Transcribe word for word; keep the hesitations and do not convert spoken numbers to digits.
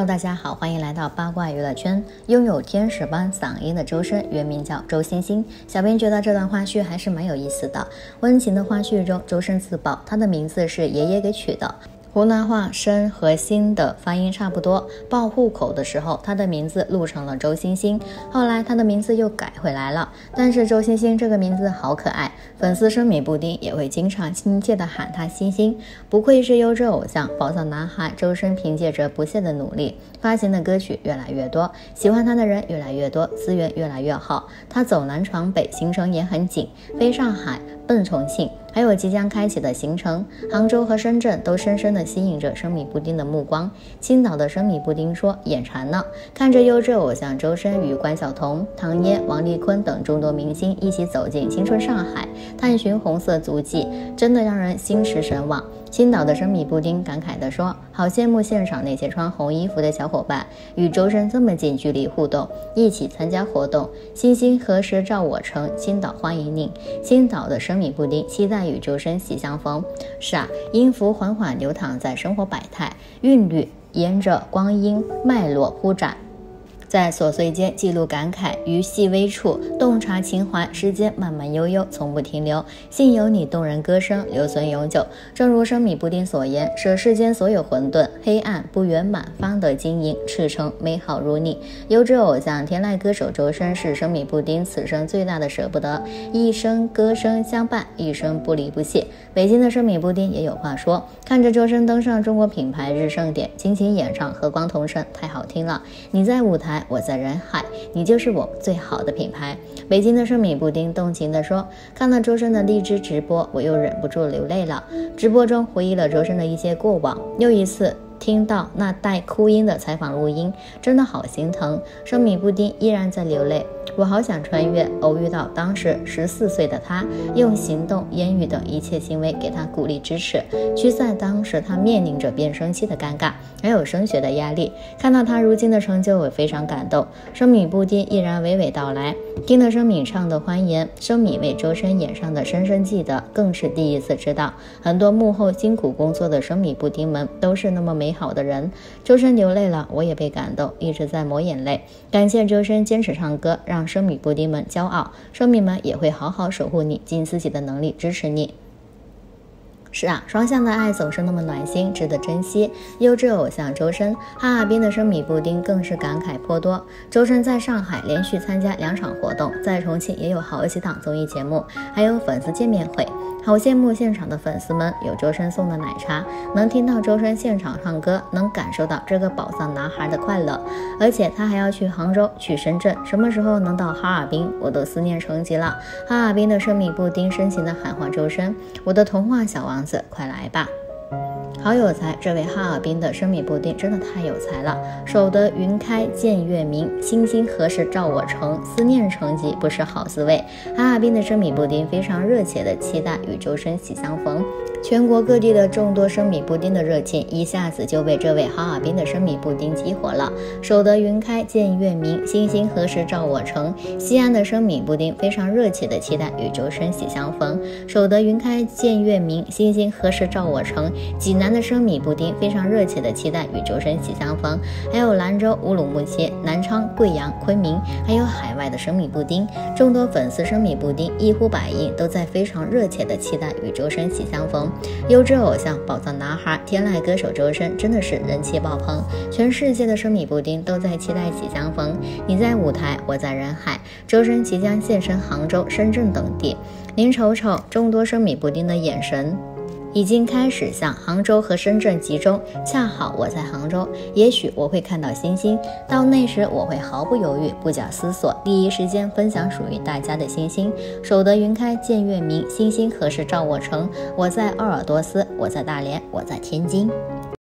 大家好，欢迎来到八卦娱乐圈。拥有天使般嗓音的周深，原名叫周星星。小编觉得这段花絮还是蛮有意思的。温情的花絮中，周深自曝他的名字是爷爷给取的。湖南话深和新的发音差不多，报户口的时候他的名字录成了周星星，后来他的名字又改回来了，但是周星星这个名字好可爱，粉丝生米布丁也会经常亲切地喊他星星。不愧是优质偶像，宝藏男孩周深凭借着不懈的努力，发行的歌曲越来越多，喜欢他的人越来越多，资源越来越好，他走南闯北，行程也很紧，飞上海奔重庆，还有即将开启的行程，杭州和深圳都深深地吸引着生米布丁的目光。青岛的生米布丁说眼馋了，看着优质偶像周深与关晓彤、唐嫣、王丽坤等众多明星一起走进青春上海，探寻红色足迹，真的让人心驰神往。青岛的生米布丁感慨地说，好羡慕现场那些穿红衣服的小伙伴，与周深这么近距离互动，一起参加活动。星星何时照我城，青岛欢迎您。青岛的生米布丁期待与周深喜相逢。是啊，音符缓缓流淌在生活百态，韵律沿着光阴脉络铺展，在琐碎间记录感慨，于细微处洞察情怀，时间慢慢悠悠，从不停留，幸有你动人歌声留存永久。正如生米布丁所言，舍世间所有混沌黑暗不圆满，方得晶莹赤诚美好如你。优质偶像天籁歌手周深是生米布丁此生最大的舍不得，一生歌声相伴，一生不离不弃。北京的生米布丁也有话说，看着周深登上中国品牌日盛典，倾情演唱和光同尘，太好听了。你在舞台，我在人海，你就是我最好的品牌。北京的生米布丁动情地说，看了周深的荔枝直播，我又忍不住流泪了。直播中回忆了周深的一些过往，又一次听到那带哭音的采访录音，真的好心疼。生米布丁依然在流泪，我好想穿越，偶遇到当时十四岁的他，用行动、言语等一切行为给他鼓励支持。驱散当时他面临着变声期的尴尬，还有升学的压力。看到他如今的成就，我非常感动。生米布丁依然娓娓道来，听了生米唱的欢颜，生米为周深演唱的深深记得，更是第一次知道，很多幕后辛苦工作的生米布丁们都是那么美好的人。周深流泪了，我也被感动，一直在抹眼泪。感谢周深坚持唱歌，让生米布丁们骄傲，生米们也会好好守护你，尽自己的能力支持你。是啊，双向的爱总是那么暖心，值得珍惜。优质偶像周深，哈尔滨的生米布丁更是感慨颇多。周深在上海连续参加两场活动，在重庆也有好几档综艺节目，还有粉丝见面会。好羡慕现场的粉丝们有周深送的奶茶，能听到周深现场唱歌，能感受到这个宝藏男孩的快乐。而且他还要去杭州，去深圳，什么时候能到哈尔滨，我都思念成疾了。哈尔滨的生米布丁深情地喊话周深，我的童话小王子，快来吧。好有才，这位哈尔滨的生米布丁真的太有才了。守得云开见月明，星星何时照我城，思念成疾不是好滋味。哈尔滨的生米布丁非常热切的期待与周深喜相逢。全国各地的众多生米布丁的热情一下子就被这位哈尔滨的生米布丁激活了。守得云开见月明，星星何时照我城。西安的生米布丁非常热切的期待与周深喜相逢。守得云开见月明，星星何时照我城。济南的生米布丁非常热切的期待与周深喜相逢。还有兰州、乌鲁木齐、南昌、贵阳、昆明，还有海外的生米布丁，众多粉丝生米布丁一呼百应，都在非常热切的期待与周深喜相逢。优质偶像宝藏男孩天籁歌手周深真的是人气爆棚，全世界的生米布丁都在期待喜相逢。你在舞台，我在人海，周深即将现身杭州、深圳等地。您瞅瞅，众多生米布丁的眼神已经开始向杭州和深圳集中，恰好我在杭州，也许我会看到星星，到那时我会毫不犹豫，不假思索，第一时间分享属于大家的星星。守得云开见月明，星星何时照我城。我在鄂尔多斯，我在大连，我在天津。